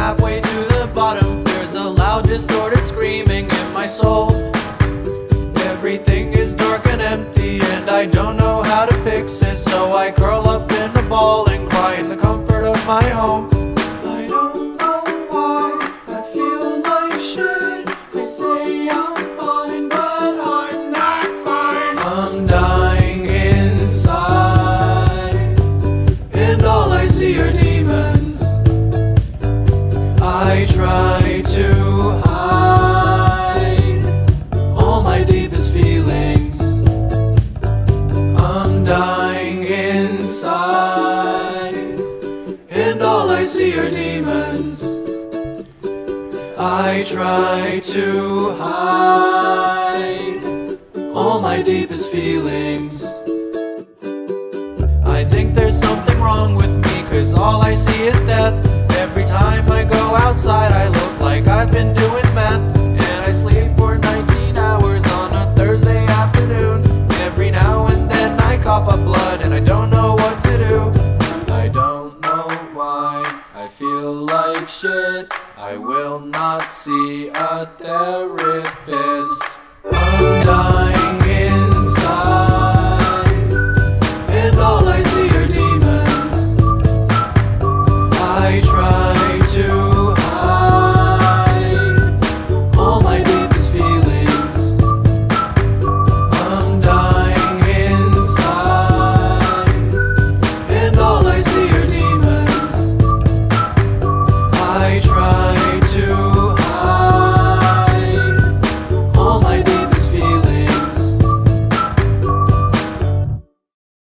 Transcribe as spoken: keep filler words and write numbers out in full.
halfway to the bottom, there's a loud distorted screaming in my soul. Everything is dark and empty and I don't know how to fix it, so I curl up in a ball and cry in the comfort of my home. I don't know why I feel like shit. I say I'm fine, but I'm not fine. I'm dying inside and all I see are demons. I try to hide all my deepest feelings. I'm dying inside and all I see are demons. I try to hide all my deepest feelings. I think there's something wrong with me, cause all I see is death. Every time I go outside I look like I've been doing meth. And I sleep for nineteen hours on a Thursday afternoon. Every now and then I cough up blood and I don't know what to do. I don't know why I feel like shit. I will not see a therapist.